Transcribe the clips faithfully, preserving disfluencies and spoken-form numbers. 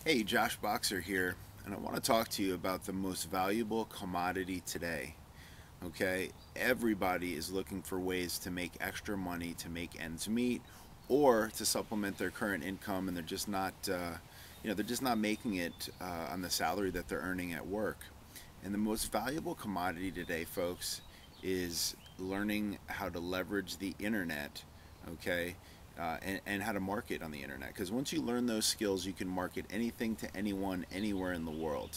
Hey, Josh Boxer here, and I want to talk to you about the most valuable commodity today. Okay, everybody is looking for ways to make extra money to make ends meet or to supplement their current income, and they're just not, uh, you know, they're just not making it uh, on the salary that they're earning at work. And the most valuable commodity today, folks, is learning how to leverage the internet, okay, uh, and, and how to market on the internet. Because once you learn those skills, you can market anything to anyone, anywhere in the world.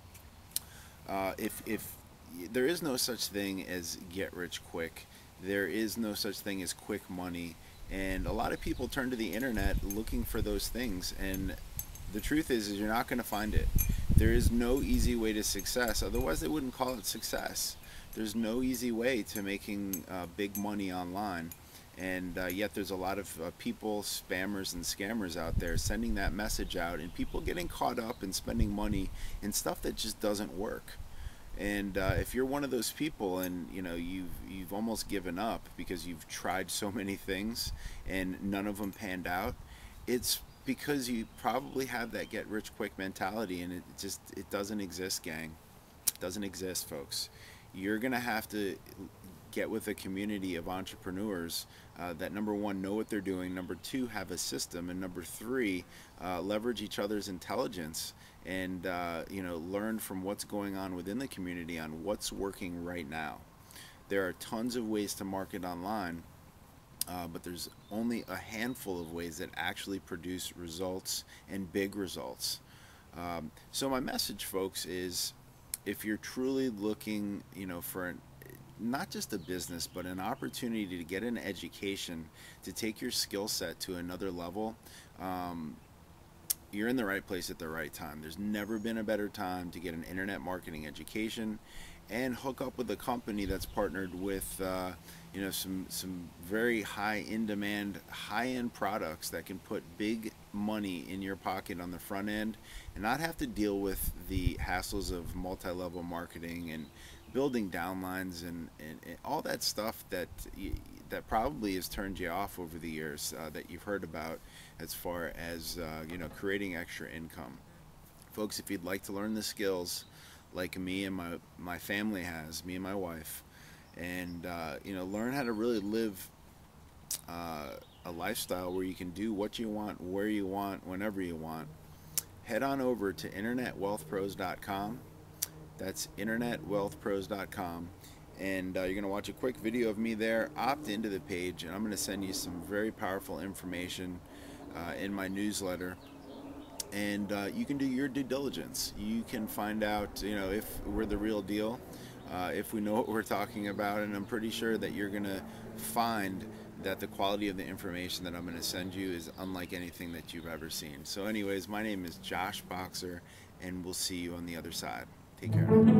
Uh, if, if there is no such thing as get rich quick, there is no such thing as quick money. And a lot of people turn to the internet looking for those things. And the truth is, is you're not going to find it. There is no easy way to success. Otherwise, they wouldn't call it success. There's no easy way to making uh, big money online. And uh, yet, there's a lot of uh, people, spammers, and scammers out there sending that message out, and people getting caught up and spending money in stuff that just doesn't work. And uh, if you're one of those people, and you know you've you've almost given up because you've tried so many things and none of them panned out, it's because you probably have that get rich quick mentality, and it just it doesn't exist, gang. It doesn't exist, folks. You're gonna have to get with a community of entrepreneurs uh, that, number one, know what they're doing, number two, have a system, and number three, uh, leverage each other's intelligence and uh, you know learn from what's going on within the community on what's working right now. There are tons of ways to market online, uh, but there's only a handful of ways that actually produce results and big results. Um, so my message, folks, is if you're truly looking, you know, for an, not just a business, but an opportunity to get an education to take your skill set to another level, um, you're in the right place at the right time. There's never been a better time to get an internet marketing education and hook up with a company that's partnered with uh, you know some some very high in demand, high end products that can put big money in your pocket on the front end and not have to deal with the hassles of multi-level marketing and building downlines and, and, and all that stuff that y- that probably has turned you off over the years, uh, that you've heard about as far as uh, you know creating extra income. Folks, if you'd like to learn the skills like me and my my family has, me and my wife, and uh, you know learn how to really live uh, a lifestyle where you can do what you want, where you want, whenever you want, head on over to internet wealth pros dot com. That's internet wealth pros dot com. And uh, you're going to watch a quick video of me there. Opt into the page, and I'm going to send you some very powerful information uh, in my newsletter. And uh, you can do your due diligence. You can find out, you know, if we're the real deal, uh, if we know what we're talking about. And I'm pretty sure that you're going to find that the quality of the information that I'm going to send you is unlike anything that you've ever seen. So, anyways, my name is Josh Boxer, and we'll see you on the other side. Take care.